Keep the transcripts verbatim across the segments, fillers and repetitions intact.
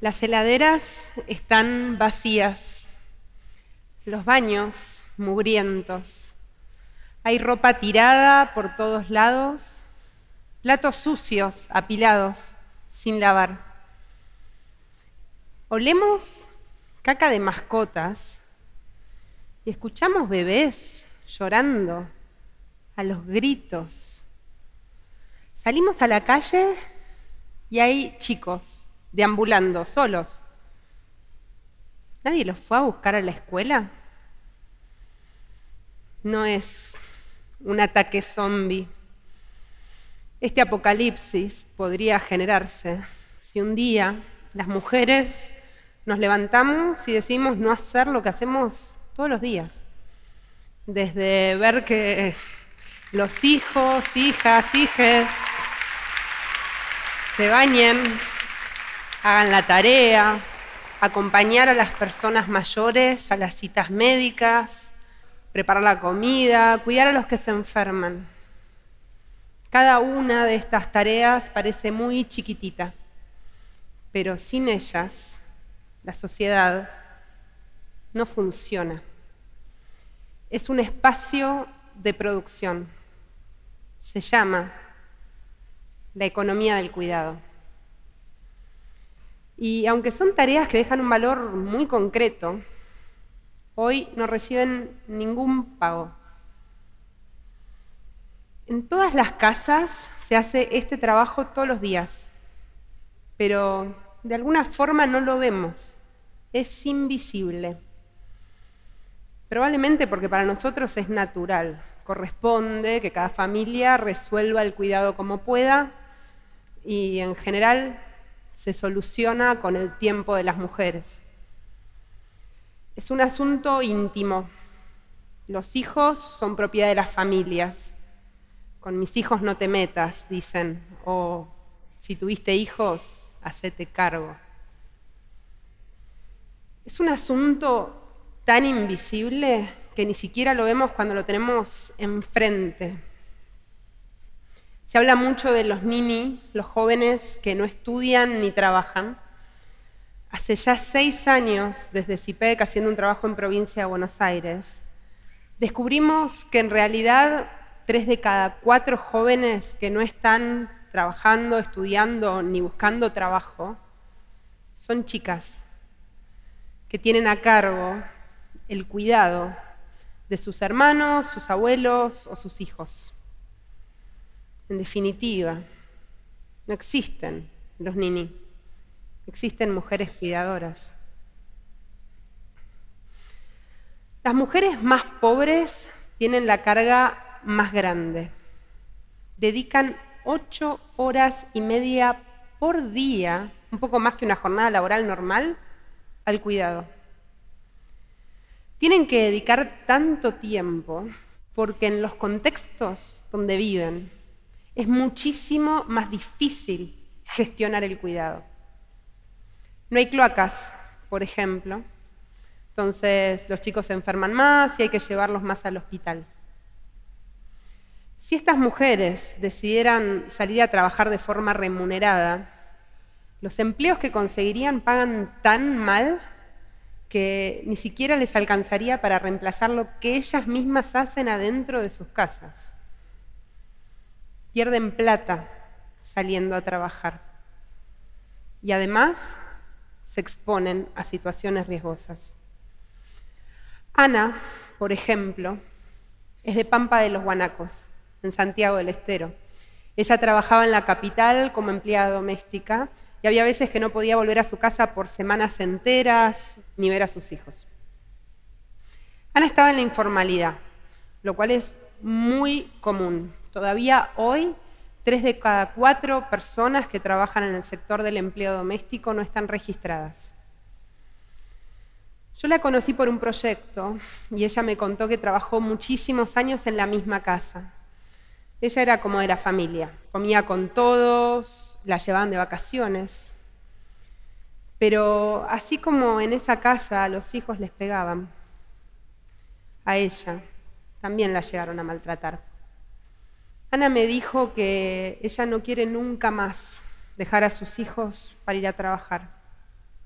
Las heladeras están vacías, los baños mugrientos, hay ropa tirada por todos lados, platos sucios apilados sin lavar. Olemos caca de mascotas y escuchamos bebés llorando a los gritos. Salimos a la calle y hay chicos deambulando solos. ¿Nadie los fue a buscar a la escuela? No es un ataque zombie. Este apocalipsis podría generarse si un día las mujeres nos levantamos y decidimos no hacer lo que hacemos todos los días. Desde ver que los hijos, hijas, hijes se bañen, hagan la tarea, acompañar a las personas mayores a las citas médicas, preparar la comida, cuidar a los que se enferman. Cada una de estas tareas parece muy chiquitita, pero sin ellas la sociedad no funciona. Es un espacio de producción. Se llama la economía del cuidado. Y aunque son tareas que dejan un valor muy concreto, hoy no reciben ningún pago. En todas las casas se hace este trabajo todos los días, pero de alguna forma no lo vemos, es invisible. Probablemente porque para nosotros es natural, corresponde que cada familia resuelva el cuidado como pueda y en general se soluciona con el tiempo de las mujeres. Es un asunto íntimo. Los hijos son propiedad de las familias. Con mis hijos no te metas, dicen, o si tuviste hijos, hacete cargo. Es un asunto tan invisible que ni siquiera lo vemos cuando lo tenemos enfrente. Se habla mucho de los nini, los jóvenes que no estudian ni trabajan. Hace ya seis años, desde CIPEC, haciendo un trabajo en provincia de Buenos Aires, descubrimos que en realidad tres de cada cuatro jóvenes que no están trabajando, estudiando ni buscando trabajo son chicas que tienen a cargo el cuidado de sus hermanos, sus abuelos o sus hijos. En definitiva, no existen los nini, existen mujeres cuidadoras. Las mujeres más pobres tienen la carga más grande. Dedican ocho horas y media por día, un poco más que una jornada laboral normal, al cuidado. Tienen que dedicar tanto tiempo porque en los contextos donde viven es muchísimo más difícil gestionar el cuidado. No hay cloacas, por ejemplo, entonces los chicos se enferman más y hay que llevarlos más al hospital. Si estas mujeres decidieran salir a trabajar de forma remunerada, los empleos que conseguirían pagan tan mal que ni siquiera les alcanzaría para reemplazar lo que ellas mismas hacen adentro de sus casas. Pierden plata saliendo a trabajar y además se exponen a situaciones riesgosas. Ana, por ejemplo, es de Pampa de los Guanacos, en Santiago del Estero. Ella trabajaba en la capital como empleada doméstica y había veces que no podía volver a su casa por semanas enteras ni ver a sus hijos. Ana estaba en la informalidad, lo cual es muy común. Todavía hoy, tres de cada cuatro personas que trabajan en el sector del empleo doméstico no están registradas. Yo la conocí por un proyecto y ella me contó que trabajó muchísimos años en la misma casa. Ella era como de la familia, comía con todos, la llevaban de vacaciones. Pero así como en esa casa a los hijos les pegaban, a ella también la llegaron a maltratar. Ana me dijo que ella no quiere nunca más dejar a sus hijos para ir a trabajar.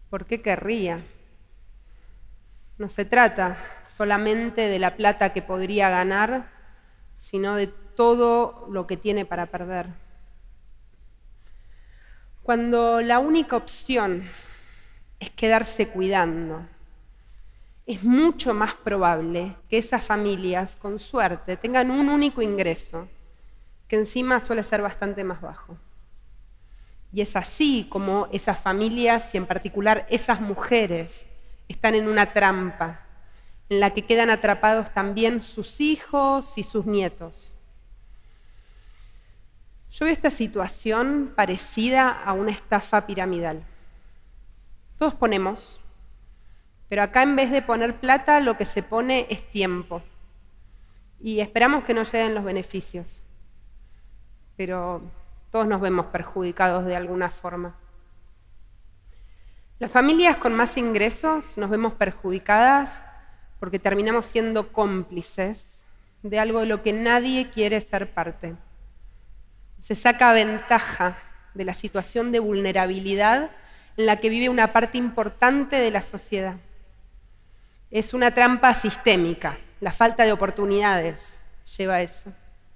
¿Por qué querría? No se trata solamente de la plata que podría ganar, sino de todo lo que tiene para perder. Cuando la única opción es quedarse cuidando, es mucho más probable que esas familias, con suerte, tengan un único ingreso, que encima suele ser bastante más bajo. Y es así como esas familias, y en particular esas mujeres, están en una trampa, en la que quedan atrapados también sus hijos y sus nietos. Yo veo esta situación parecida a una estafa piramidal. Todos ponemos, pero acá en vez de poner plata, lo que se pone es tiempo. Y esperamos que nos lleguen los beneficios. Pero todos nos vemos perjudicados de alguna forma. Las familias con más ingresos nos vemos perjudicadas porque terminamos siendo cómplices de algo de lo que nadie quiere ser parte. Se saca ventaja de la situación de vulnerabilidad en la que vive una parte importante de la sociedad. Es una trampa sistémica, la falta de oportunidades lleva a eso.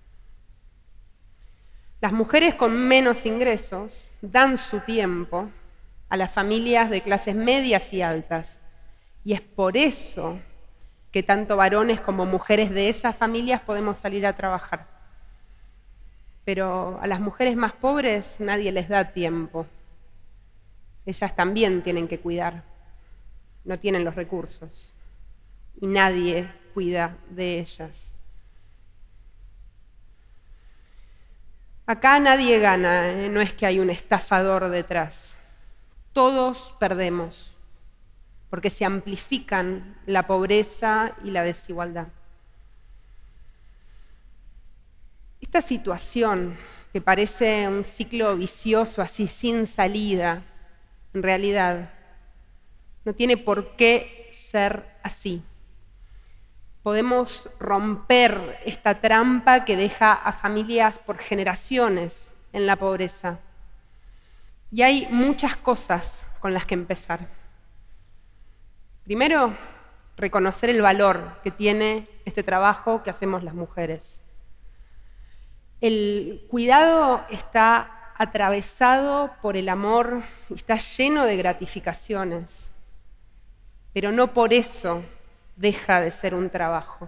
Las mujeres con menos ingresos dan su tiempo a las familias de clases medias y altas, y es por eso que tanto varones como mujeres de esas familias podemos salir a trabajar. Pero a las mujeres más pobres nadie les da tiempo. Ellas también tienen que cuidar, no tienen los recursos, y nadie cuida de ellas. Acá nadie gana, ¿eh? No es que hay un estafador detrás. Todos perdemos, porque se amplifican la pobreza y la desigualdad. Esta situación, que parece un ciclo vicioso así sin salida, en realidad no tiene por qué ser así. Podemos romper esta trampa que deja a familias por generaciones en la pobreza. Y hay muchas cosas con las que empezar. Primero, reconocer el valor que tiene este trabajo que hacemos las mujeres. El cuidado está atravesado por el amor, está lleno de gratificaciones, pero no por eso deja de ser un trabajo.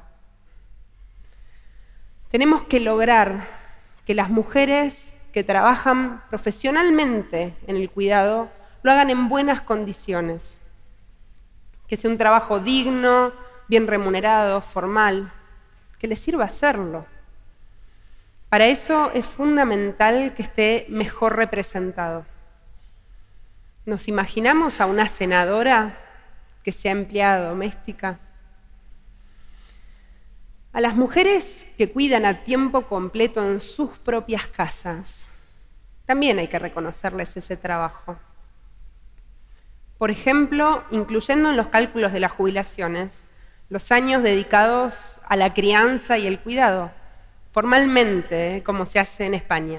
Tenemos que lograr que las mujeres que trabajan profesionalmente en el cuidado lo hagan en buenas condiciones, que sea un trabajo digno, bien remunerado, formal, que les sirva hacerlo. Para eso es fundamental que esté mejor representado. ¿Nos imaginamos a una senadora que sea empleada doméstica? A las mujeres que cuidan a tiempo completo en sus propias casas, también hay que reconocerles ese trabajo. Por ejemplo, incluyendo en los cálculos de las jubilaciones los años dedicados a la crianza y el cuidado, formalmente, como se hace en España.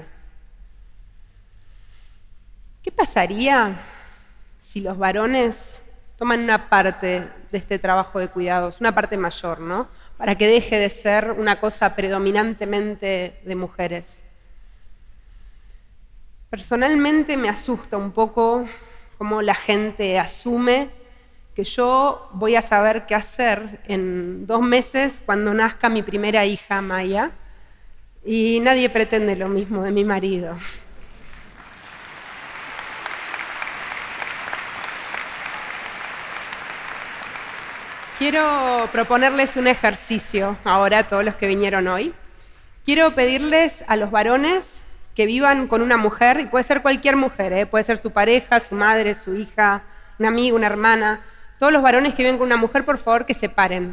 ¿Qué pasaría si los varones toman una parte de este trabajo de cuidados, una parte mayor, ¿no? Para que deje de ser una cosa predominantemente de mujeres? Personalmente me asusta un poco cómo la gente asume que yo voy a saber qué hacer en dos meses cuando nazca mi primera hija, Maya, y nadie pretende lo mismo de mi marido. Quiero proponerles un ejercicio ahora a todos los que vinieron hoy. Quiero pedirles a los varones que vivan con una mujer, y puede ser cualquier mujer, ¿eh? Puede ser su pareja, su madre, su hija, un amigo, una hermana. Todos los varones que viven con una mujer, por favor, que se paren.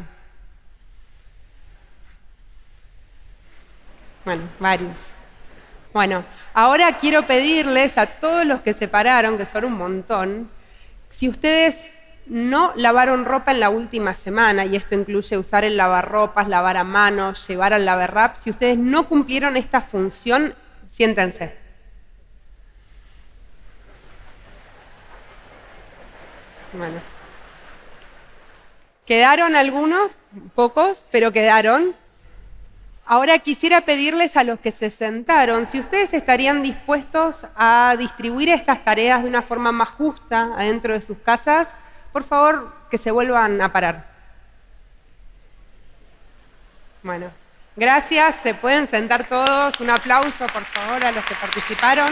Bueno, varios. Bueno, ahora quiero pedirles a todos los que se pararon, que son un montón, si ustedes no lavaron ropa en la última semana, y esto incluye usar el lavarropas, lavar a mano, llevar al lavarrap, si ustedes no cumplieron esta función, siéntense. Bueno. Quedaron algunos, pocos, pero quedaron. Ahora quisiera pedirles a los que se sentaron si ustedes estarían dispuestos a distribuir estas tareas de una forma más justa adentro de sus casas. Por favor, que se vuelvan a parar. Bueno, gracias. Se pueden sentar todos. Un aplauso, por favor, a los que participaron.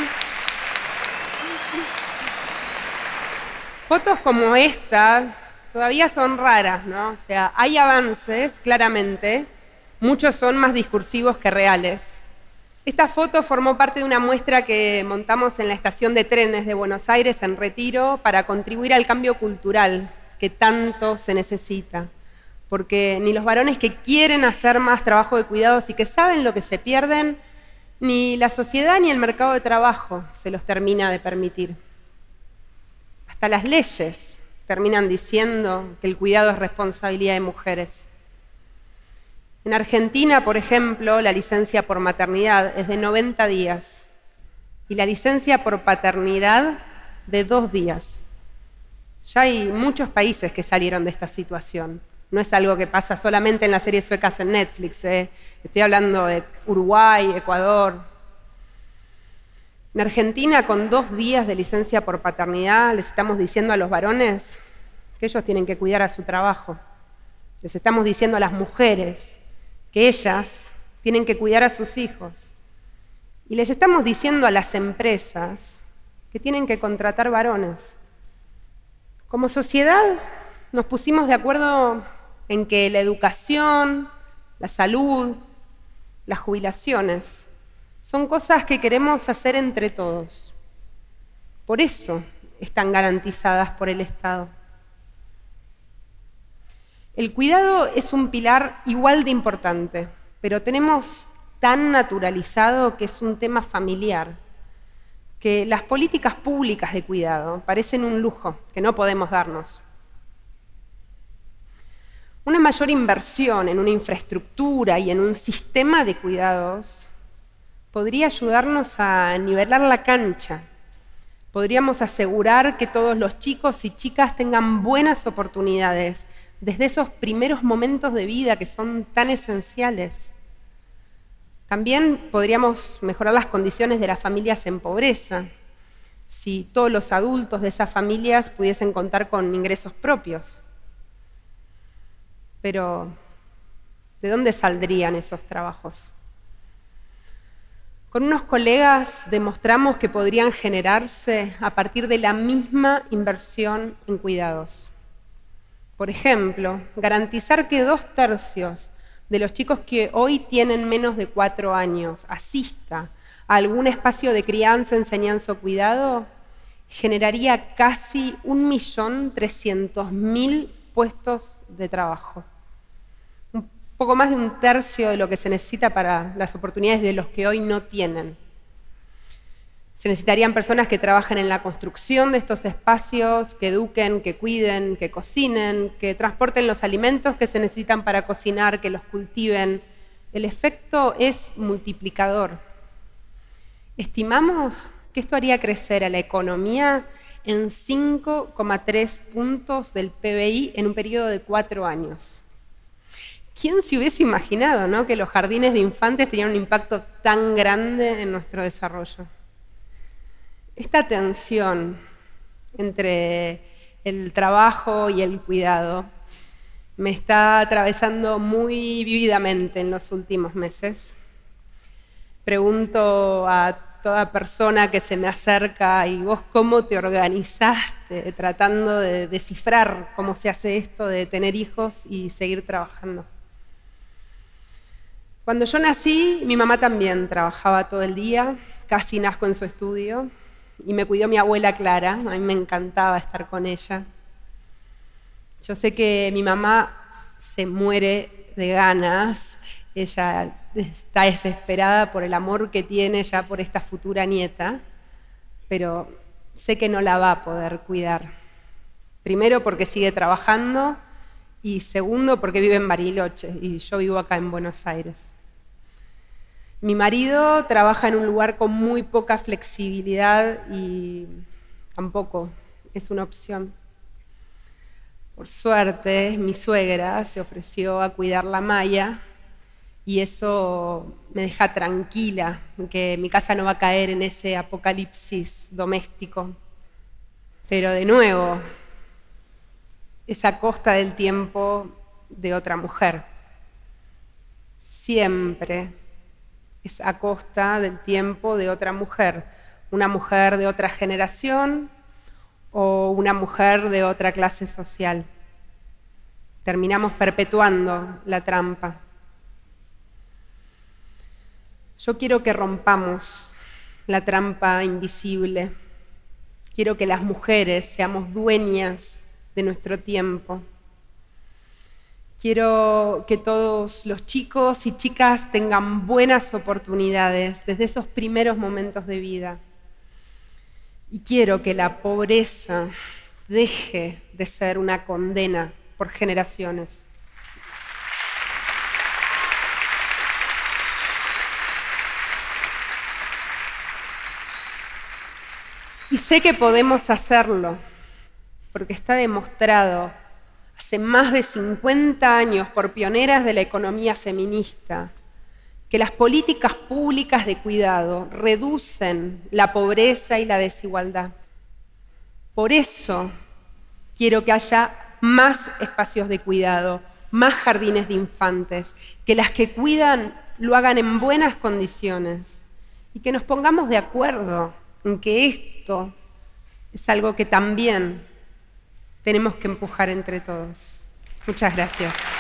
Fotos como esta todavía son raras, ¿no? O sea, hay avances, claramente. Muchos son más discursivos que reales. Esta foto formó parte de una muestra que montamos en la estación de trenes de Buenos Aires, en Retiro, para contribuir al cambio cultural que tanto se necesita. Porque ni los varones que quieren hacer más trabajo de cuidados y que saben lo que se pierden, ni la sociedad ni el mercado de trabajo se los termina de permitir. Hasta las leyes terminan diciendo que el cuidado es responsabilidad de mujeres. En Argentina, por ejemplo, la licencia por maternidad es de noventa días y la licencia por paternidad de dos días. Ya hay muchos países que salieron de esta situación. No es algo que pasa solamente en las series suecas en Netflix. ¿eh? Estoy hablando de Uruguay, Ecuador. En Argentina, con dos días de licencia por paternidad, les estamos diciendo a los varones que ellos tienen que cuidar a su trabajo. Les estamos diciendo a las mujeres que ellas tienen que cuidar a sus hijos. Y les estamos diciendo a las empresas que tienen que contratar varones. Como sociedad nos pusimos de acuerdo en que la educación, la salud, las jubilaciones son cosas que queremos hacer entre todos. Por eso están garantizadas por el Estado. El cuidado es un pilar igual de importante, pero tenemos tan naturalizado que es un tema familiar, que las políticas públicas de cuidado parecen un lujo que no podemos darnos. Una mayor inversión en una infraestructura y en un sistema de cuidados podría ayudarnos a nivelar la cancha. Podríamos asegurar que todos los chicos y chicas tengan buenas oportunidades desde esos primeros momentos de vida que son tan esenciales. También podríamos mejorar las condiciones de las familias en pobreza, si todos los adultos de esas familias pudiesen contar con ingresos propios. Pero, ¿de dónde saldrían esos trabajos? Con unos colegas demostramos que podrían generarse a partir de la misma inversión en cuidados. Por ejemplo, garantizar que dos tercios de los chicos que hoy tienen menos de cuatro años asista a algún espacio de crianza, enseñanza o cuidado, generaría casi un millón trescientos mil puestos de trabajo. Un poco más de un tercio de lo que se necesita para las oportunidades de los que hoy no tienen. Se necesitarían personas que trabajen en la construcción de estos espacios, que eduquen, que cuiden, que cocinen, que transporten los alimentos que se necesitan para cocinar, que los cultiven. El efecto es multiplicador. Estimamos que esto haría crecer a la economía en cinco coma tres puntos del P B I en un periodo de cuatro años. ¿Quién se hubiese imaginado, ¿no?, que los jardines de infantes tenían un impacto tan grande en nuestro desarrollo? Esta tensión entre el trabajo y el cuidado me está atravesando muy vívidamente en los últimos meses. Pregunto a toda persona que se me acerca: ¿y vos cómo te organizaste tratando de descifrar cómo se hace esto de tener hijos y seguir trabajando? Cuando yo nací, mi mamá también trabajaba todo el día, casi nazco en su estudio. Y me cuidó mi abuela Clara, a mí me encantaba estar con ella. Yo sé que mi mamá se muere de ganas, ella está desesperada por el amor que tiene ya por esta futura nieta, pero sé que no la va a poder cuidar. Primero porque sigue trabajando y segundo porque vive en Bariloche y yo vivo acá en Buenos Aires. Mi marido trabaja en un lugar con muy poca flexibilidad y tampoco es una opción. Por suerte, mi suegra se ofreció a cuidar la Maya y eso me deja tranquila, que mi casa no va a caer en ese apocalipsis doméstico. Pero de nuevo, es a costa del tiempo de otra mujer. Siempre es a costa del tiempo de otra mujer. Una mujer de otra generación o una mujer de otra clase social. Terminamos perpetuando la trampa. Yo quiero que rompamos la trampa invisible. Quiero que las mujeres seamos dueñas de nuestro tiempo. Quiero que todos los chicos y chicas tengan buenas oportunidades desde esos primeros momentos de vida. Y quiero que la pobreza deje de ser una condena por generaciones. Y sé que podemos hacerlo, porque está demostrado hace más de cincuenta años por pioneras de la economía feminista que las políticas públicas de cuidado reducen la pobreza y la desigualdad. Por eso quiero que haya más espacios de cuidado, más jardines de infantes, que las que cuidan lo hagan en buenas condiciones y que nos pongamos de acuerdo en que esto es algo que también tenemos que empujar entre todos. Muchas gracias.